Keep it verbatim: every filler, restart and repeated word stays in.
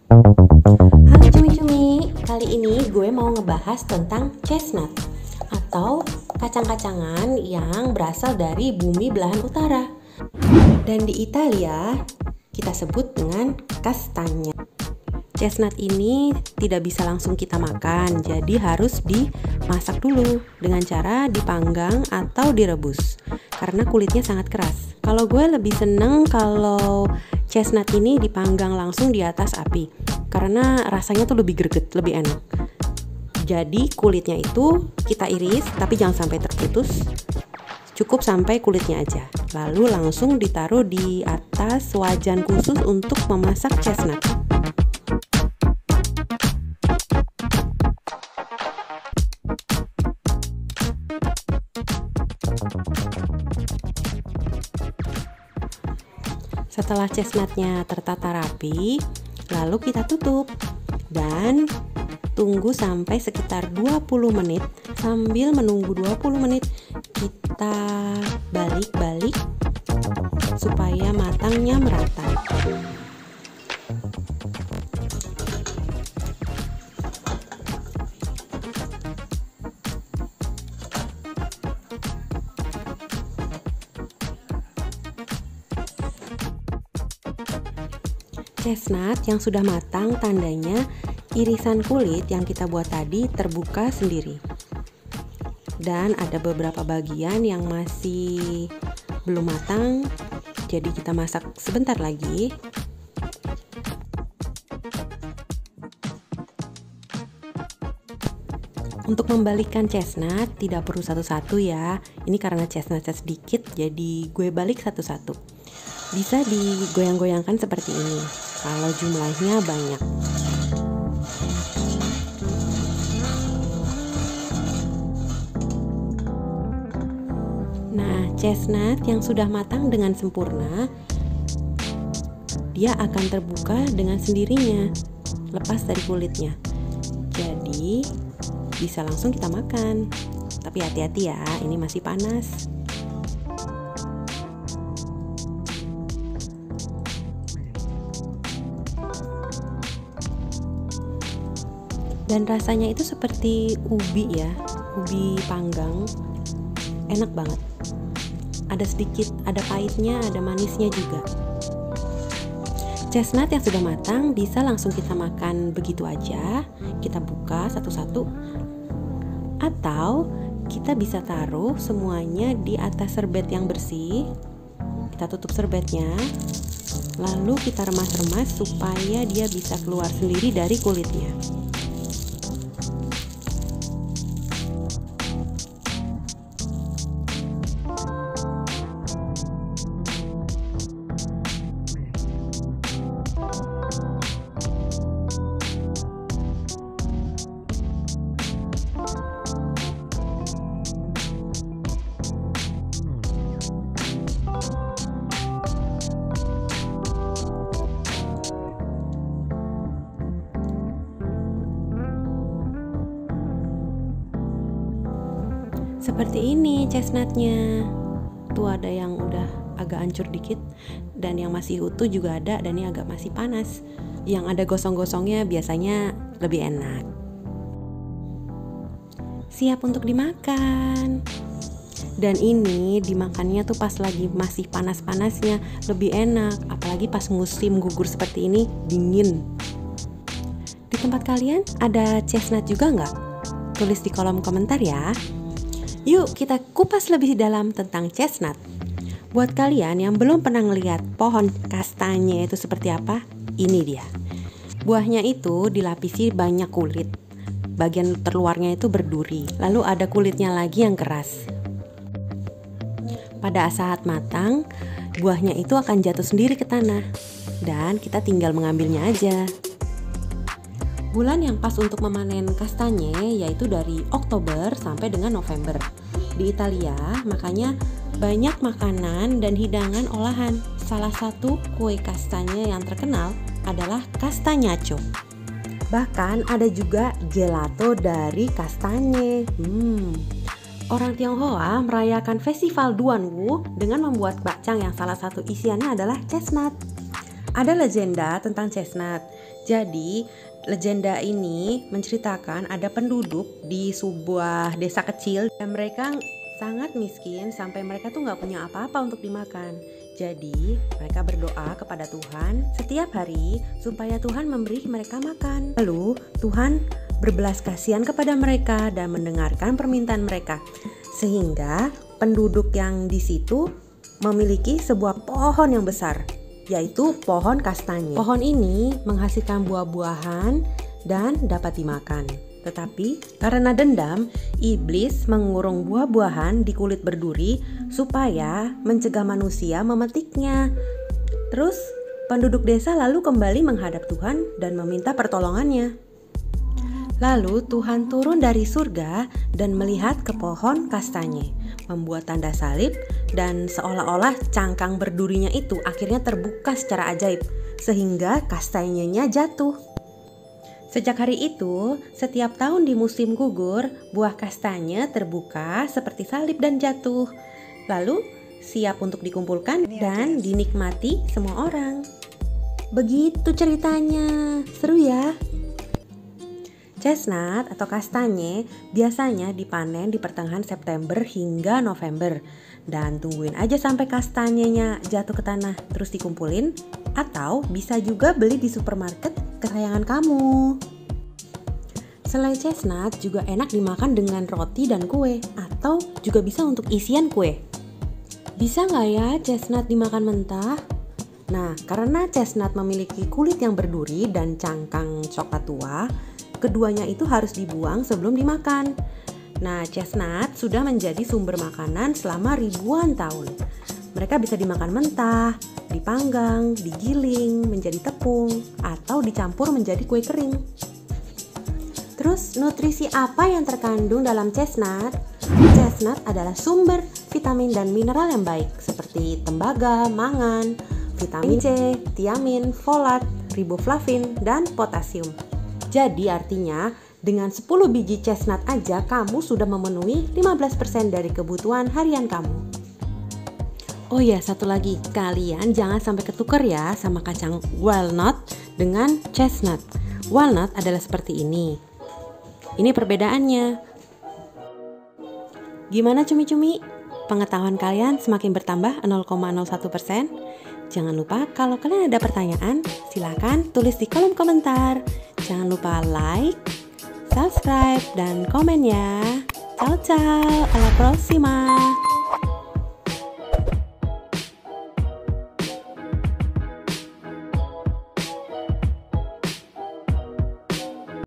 Halo cumi-cumi, kali ini gue mau ngebahas tentang chestnut atau kacang-kacangan yang berasal dari bumi belahan utara. Dan di Italia kita sebut dengan kastanya. Chestnut ini tidak bisa langsung kita makan, jadi harus dimasak dulu dengan cara dipanggang atau direbus karena kulitnya sangat keras. Kalau gue lebih seneng kalau chestnut ini dipanggang langsung di atas api karena rasanya tuh lebih greget, lebih enak. Jadi kulitnya itu kita iris tapi jangan sampai terputus, cukup sampai kulitnya aja. Lalu langsung ditaruh di atas wajan khusus untuk memasak chestnut. Setelah chestnutnya tertata rapi, lalu kita tutup dan tunggu sampai sekitar dua puluh menit. Sambil menunggu dua puluh menit, kita balik-balik supaya matangnya merata. Chestnut yang sudah matang tandanya irisan kulit yang kita buat tadi terbuka sendiri. Dan ada beberapa bagian yang masih belum matang, jadi kita masak sebentar lagi. Untuk membalikkan chestnut tidak perlu satu-satu ya. Ini karena chestnutnya sedikit, jadi gue balik satu-satu. Bisa digoyang-goyangkan seperti ini kalau jumlahnya banyak. Nah, chestnut yang sudah matang dengan sempurna, dia akan terbuka dengan sendirinya, lepas dari kulitnya. Jadi, bisa langsung kita makan. Tapi hati-hati ya, ini masih panas. Dan rasanya itu seperti ubi ya, ubi panggang, enak banget. Ada sedikit, ada pahitnya, ada manisnya juga. Chestnut yang sudah matang bisa langsung kita makan begitu aja. Kita buka satu-satu, atau kita bisa taruh semuanya di atas serbet yang bersih. Kita tutup serbetnya, lalu kita remas-remas supaya dia bisa keluar sendiri dari kulitnya. Seperti ini chestnutnya. Tuh ada yang udah agak hancur dikit, dan yang masih utuh juga ada, dan ini agak masih panas. Yang ada gosong-gosongnya biasanya lebih enak. Siap untuk dimakan. Dan ini dimakannya tuh pas lagi masih panas-panasnya, lebih enak. Apalagi pas musim gugur seperti ini, dingin. Di tempat kalian ada chestnut juga nggak? Tulis di kolom komentar ya. Yuk kita kupas lebih dalam tentang chestnut. Buat kalian yang belum pernah ngeliat pohon kastanya itu seperti apa, ini dia. Buahnya itu dilapisi banyak kulit. Bagian terluarnya itu berduri, lalu ada kulitnya lagi yang keras. Pada saat matang, buahnya itu akan jatuh sendiri ke tanah, dan kita tinggal mengambilnya aja. Bulan yang pas untuk memanen kastanye yaitu dari Oktober sampai dengan November. Di Italia, makanya banyak makanan dan hidangan olahan. Salah satu kue kastanye yang terkenal adalah castagnaco. Bahkan ada juga gelato dari kastanye. Hmm. Orang Tionghoa merayakan festival Duanwu dengan membuat bakcang yang salah satu isiannya adalah chestnut. Ada legenda tentang chestnut. Jadi, legenda ini menceritakan ada penduduk di sebuah desa kecil dan mereka sangat miskin sampai mereka tuh nggak punya apa-apa untuk dimakan. Jadi, mereka berdoa kepada Tuhan setiap hari supaya Tuhan memberi mereka makan. Lalu, Tuhan berbelas kasihan kepada mereka dan mendengarkan permintaan mereka. Sehingga penduduk yang di situ memiliki sebuah pohon yang besar, yaitu pohon kastanye. Pohon ini menghasilkan buah-buahan dan dapat dimakan. Tetapi karena dendam, iblis mengurung buah-buahan di kulit berduri supaya mencegah manusia memetiknya. Terus penduduk desa lalu kembali menghadap Tuhan dan meminta pertolongannya. Lalu Tuhan turun dari surga dan melihat ke pohon kastanye, membuat tanda salib, dan seolah-olah cangkang berdurinya itu akhirnya terbuka secara ajaib, sehingga kastanyenya jatuh. Sejak hari itu, setiap tahun di musim gugur, buah kastanye terbuka seperti salib dan jatuh. Lalu siap untuk dikumpulkan dan dinikmati semua orang. Begitu ceritanya, seru ya? Chestnut atau kastanye biasanya dipanen di pertengahan September hingga November. Dan tungguin aja sampai kastanyenya jatuh ke tanah terus dikumpulin. Atau bisa juga beli di supermarket kesayangan kamu. Selai chestnut juga enak dimakan dengan roti dan kue. Atau juga bisa untuk isian kue. Bisa nggak ya chestnut dimakan mentah? Nah, karena chestnut memiliki kulit yang berduri dan cangkang coklat tua, keduanya itu harus dibuang sebelum dimakan. Nah, chestnut sudah menjadi sumber makanan selama ribuan tahun. Mereka bisa dimakan mentah, dipanggang, digiling menjadi tepung, atau dicampur menjadi kue kering. Terus, nutrisi apa yang terkandung dalam chestnut? Chestnut adalah sumber vitamin dan mineral yang baik, seperti tembaga, mangan, vitamin C, tiamin, folat, riboflavin, dan potasium. Jadi artinya dengan sepuluh biji chestnut aja kamu sudah memenuhi lima belas persen dari kebutuhan harian kamu. Oh ya, satu lagi, kalian jangan sampai ketukar ya sama kacang walnut dengan chestnut. Walnut adalah seperti ini. Ini perbedaannya. Gimana cumi-cumi? Pengetahuan kalian semakin bertambah nol koma nol satu persen? Jangan lupa kalau kalian ada pertanyaan, silakan tulis di kolom komentar. Jangan lupa like, subscribe, dan komen ya. Ciao ciao, alla prossima.